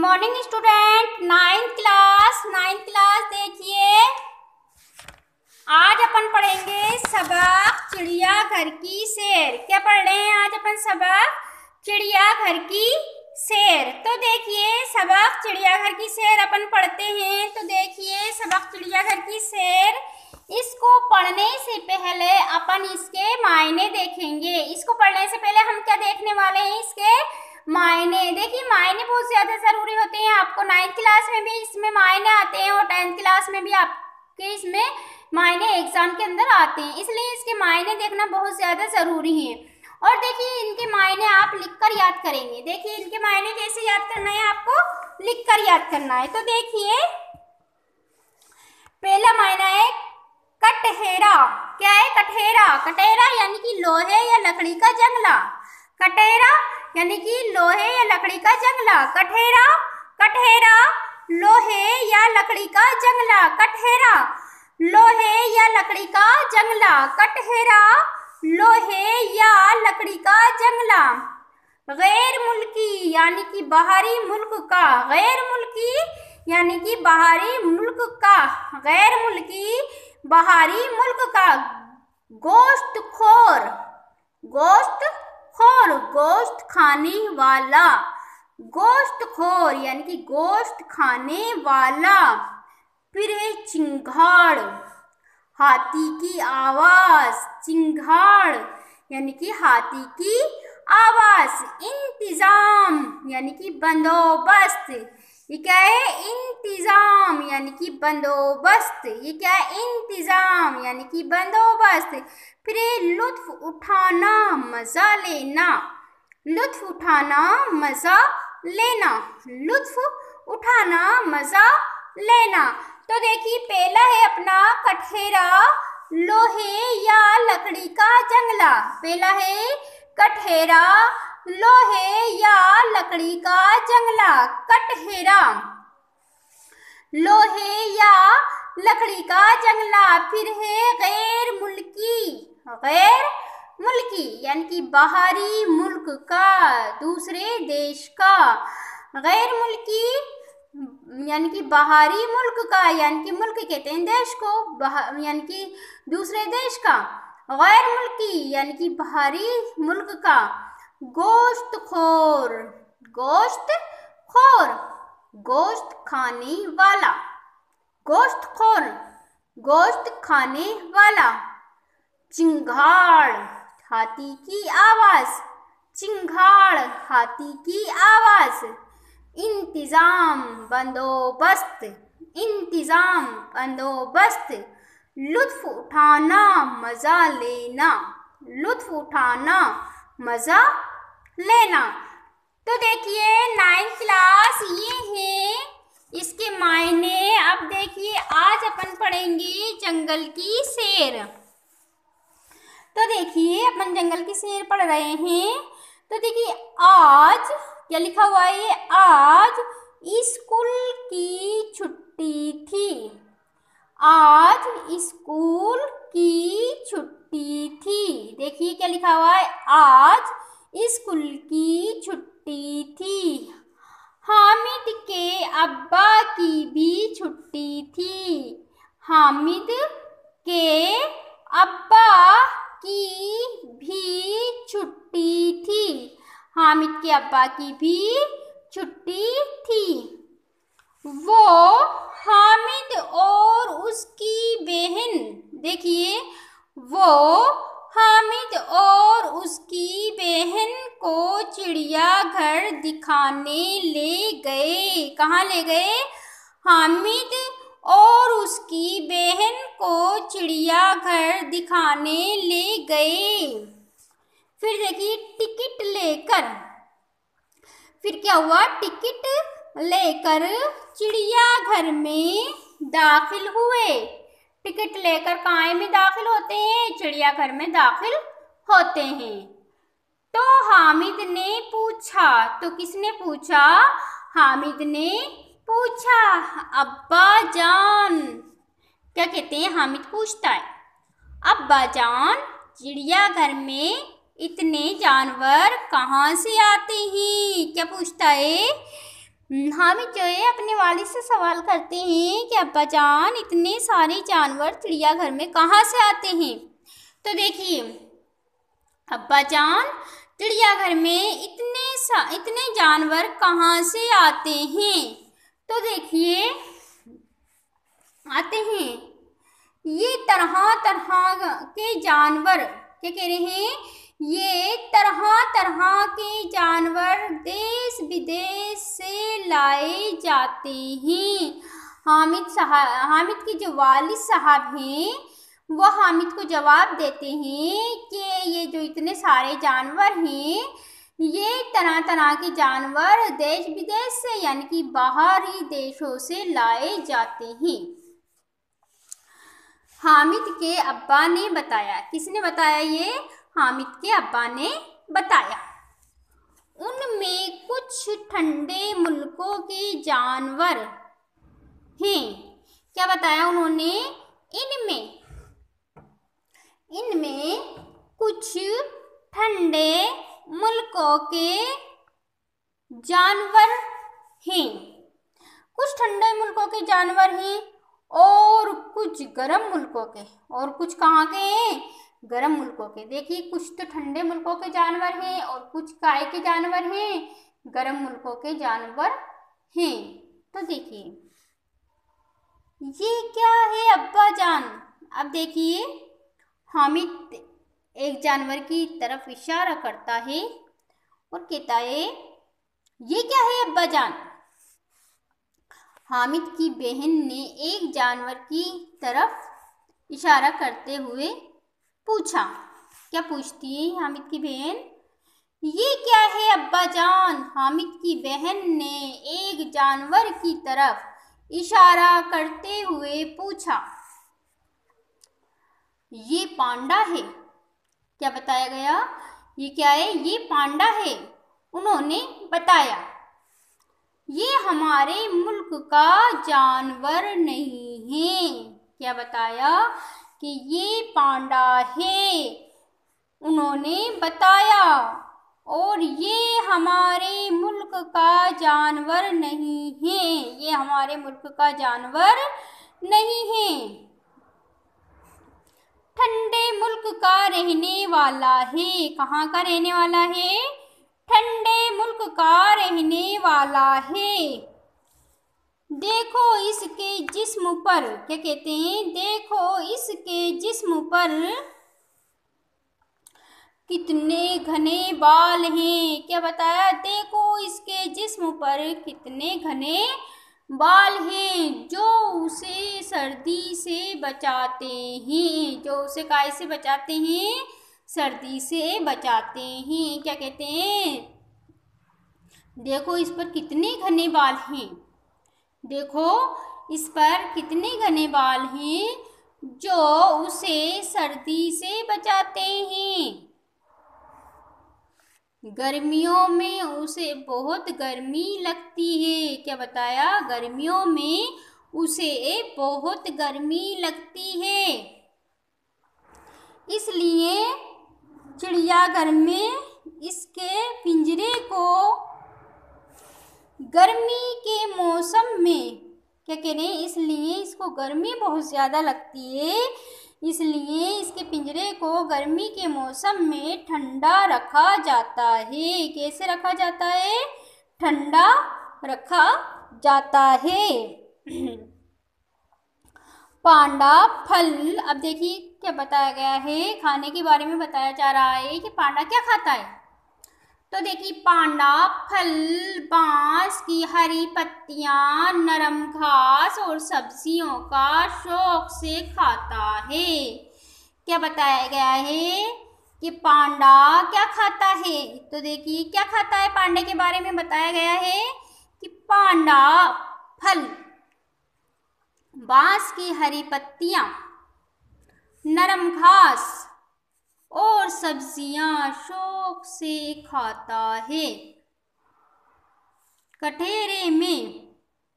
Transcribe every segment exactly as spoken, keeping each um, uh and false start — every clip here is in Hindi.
Morning student, ninth class ninth class देखिए, आज अपन पढ़ेंगे सबक चिड़ियाघर की सैर। क्या पढ़ रहे हैं आज अपन? सबक चिड़ियाघर की सैर। तो देखिए, सबक चिड़ियाघर की सैर अपन पढ़ते हैं। तो देखिए, सबक चिड़ियाघर की सैर, इसको पढ़ने से पहले अपन इसके मायने देखेंगे। इसको पढ़ने से पहले हम क्या देखने वाले हैं? इसके मायने। देखिए, मायने बहुत ज़्यादा ज़रूरी होते हैं। आपको नाइन्थ क्लास में भी इसमें मायने आते हैं और टेंथ क्लास में भी आपके इसमें मायने एग्जाम के अंदर आते हैं, इसलिए इसके मायने देखना बहुत ज़्यादा ज़रूरी है। और देखिए, इनके मायने आप लिखकर याद करेंगे। देखिए, इनके मायने कैसे याद करना है? आपको लिखकर याद करना है। तो देखिए, पहला मायना है कटहेरा। क्या है? कटहेरा। कटहेरा यानी कि लोहे या लकड़ी का जंगला। कटहेरा यानी कि लोहे या लकड़ी का जंगला। कटहेरा, कटहेरा लोहे या लकड़ी का जंगला। कटहेरा लोहे या लकड़ी का जंगला। कटहेरा लोहे या लकड़ी का जंगला। गैर मुल्की यानी कि बाहरी मुल्क का। गैर मुल्की यानी कि बाहरी मुल्क का। गैर मुल्की बाहरी मुल्क का। गोश्त खोर। गोश्त खोर, गोश्त खाने वाला। गोश्त खोर यानी कि गोश्त खाने वाला। फिर है चिंगाड़, हाथी की आवाज। चिंगाड़ यानी कि हाथी की आवाज। इंतजाम यानी कि बंदोबस्त। ये क्या है? इंतजाम यानी कि बंदोबस्त। ये क्या है? इंतजाम यानी कि बंदोबस्त। फिर लुत्फ उठाना, मजा लेना। लुत्फ उठाना, मजा लेना। लुत्फ उठाना, मजा लेना। तो देखिए, पहला है अपना कटहेरा लोहे या लकड़ी का जंगला। पहला है कटहेरा लोहे या लकड़ी का जंगला। कटहेरा लोहे या लकड़ी का जंगला। फिर है गैर मुल्की। गैर मुल्की यानी कि बाहरी मुल्क का, दूसरे देश का। गैर मुल्की यानी कि बाहरी मुल्क का, यानी कि मुल्क कहते हैं देश को, यानी कि दूसरे देश का। गैर मुल्की यानी कि बाहरी मुल्क का। गोश्त खोर। गोश्त खोर गोश्त खाने वाला। गोश्त खोर गोश्त खाने वाला। चिंगाड़, हाथी की आवाज। चिंगाड़, हाथी की आवाज। इंतजाम, बंदोबस्त। इंतजाम, बंदोबस्त। लुत्फ उठाना, मजा लेना। लुत्फ उठाना, मजा लेना। तो देखिए, नाइन्थ क्लास ये है इसके मायने। अब देखिए, आज अपन पढ़ेंगे जंगल की सैर। तो देखिए, अपन जंगल की सैर पढ़ रहे हैं। तो देखिए, आज क्या लिखा हुआ है? आज स्कूल की छुट्टी थी। आज स्कूल की छुट्टी थी। देखिए, क्या लिखा हुआ है? आज स्कूल की छुट्टी थी। हामिद के अब्बा की भी छुट्टी थी। हामिद के अब्बा की भी छुट्टी थी। हामिद के अब्बा की भी छुट्टी थी। वो हामिद और उसकी बहन, देखिए, वो हामिद और उसकी बहन को चिड़ियाघर दिखाने ले गए। कहाँ ले गए? हामिद और उसकी बहन को चिड़ियाघर दिखाने ले गए। फिर देखिए, टिकट लेकर। फिर क्या हुआ? टिकट लेकर चिड़ियाघर में दाखिल हुए। टिकट लेकर कहाँ में दाखिल होते हैं? चिड़ियाघर में दाखिल होते हैं। तो हामिद ने पूछा, तो किसने पूछा? हामिद ने पूछा, अब्बा जान। क्या कहते हैं? हामिद पूछता है, अब्बा जान, चिड़ियाघर में इतने जानवर कहाँ से आते हैं? क्या पूछता है? हामिद जो है अपने वालिद से सवाल करते हैं कि अब्बा जान इतने सारे जानवर चिड़ियाघर में कहाँ से आते हैं। तो देखिए अब्बा जान चिड़ियाघर में इतने सा इतने जानवर कहाँ से आते हैं। तो देखिए आते हैं ये तरह तरह के जानवर, क्या कह रहे हैं, ये तरह तरह के जानवर देश विदेश से लाए जाते हैं। हामिद साहब हामिद के जो वालिद साहब हैं वह हामिद को जवाब देते हैं कि ये जो इतने सारे जानवर हैं ये तरह तरह के जानवर देश विदेश से यानी कि बाहरी देशों से लाए जाते हैं। हामिद के अब्बा ने बताया, किसने बताया, ये हामिद के अब्बा ने बताया। उनमें कुछ ठंडे मुल्कों के जानवर हैं। क्या बताया उन्होंने, इनमें इनमें कुछ ठंडे मुल्कों के जानवर हैं, कुछ ठंडे मुल्कों के जानवर हैं और कुछ गर्म मुल्कों के, और कुछ कहाँ के हैं, गर्म मुल्कों के। देखिए कुछ तो ठंडे मुल्कों के जानवर हैं और कुछ काय के जानवर हैं, गर्म मुल्कों के जानवर हैं। तो देखिए ये क्या है अब्बा जान। अब देखिए हामिद एक जानवर की तरफ इशारा करता है और कहता है ये क्या है अब्बा जान। हामिद की बहन ने एक जानवर की तरफ इशारा करते हुए पूछा। क्या पूछती है हामिद की बहन, ये क्या है अब्बा जान। हामिद की बहन ने एक जानवर की तरफ इशारा करते हुए पूछा। ये पांडा है। क्या बताया गया, ये क्या है, ये पांडा है। उन्होंने बताया ये हमारे मुल्क का जानवर नहीं है। क्या बताया कि ये पांडा है, उन्होंने बताया, और ये हमारे मुल्क का जानवर नहीं है, ये हमारे मुल्क का जानवर नहीं है। ठंडे मुल्क का रहने वाला है। कहाँ का रहने वाला है, ठंडे मुल्क का रहने वाला है। देखो इसके जिस्म पर, क्या कहते हैं, देखो इसके जिस्म पर कितने घने बाल हैं। क्या बताया, देखो इसके जिस्म पर कितने घने बाल हैं जो उसे सर्दी से बचाते हैं, जो उसे काय से बचाते हैं, सर्दी से बचाते हैं। क्या कहते हैं, देखो इस पर कितने घने बाल हैं, देखो इस पर कितने घने बाल हैं जो उसे सर्दी से बचाते हैं। गर्मियों में उसे बहुत गर्मी लगती है। क्या बताया, गर्मियों में उसे बहुत गर्मी लगती है, इसलिए चिड़ियाघर में इसके पिंजरे को गर्मी के मौसम में, क्या कह रहे हैं, इसलिए इसको गर्मी बहुत ज़्यादा लगती है, इसलिए इसके पिंजरे को गर्मी के मौसम में ठंडा रखा जाता है। कैसे रखा जाता है, ठंडा रखा जाता है। पांडा फल। अब देखिए क्या बताया गया है, खाने के बारे में बताया जा रहा है कि पांडा क्या खाता है। तो देखिए पांडा फल, बांस की हरी पत्तियां, नरम घास और सब्जियों का शौक से खाता है। क्या बताया गया है कि पांडा क्या खाता है। तो देखिए क्या खाता है, पांडे के बारे में बताया गया है कि पांडा फल, बांस की हरी पत्तियां, नरम घास और सब्जियां शौक से खाता है। कठेरे में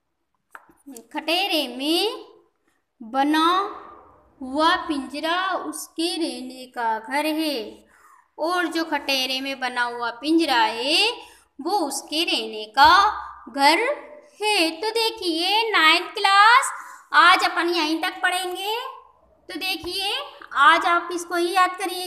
कठेरे में बना हुआ पिंजरा उसके रहने का घर है, और जो कठेरे में बना हुआ पिंजरा है वो उसके रहने का घर है। तो देखिए नाइन्थ क्लास आज अपन यहीं तक पढ़ेंगे। तो देखिए आज आप इसको ही याद करिए।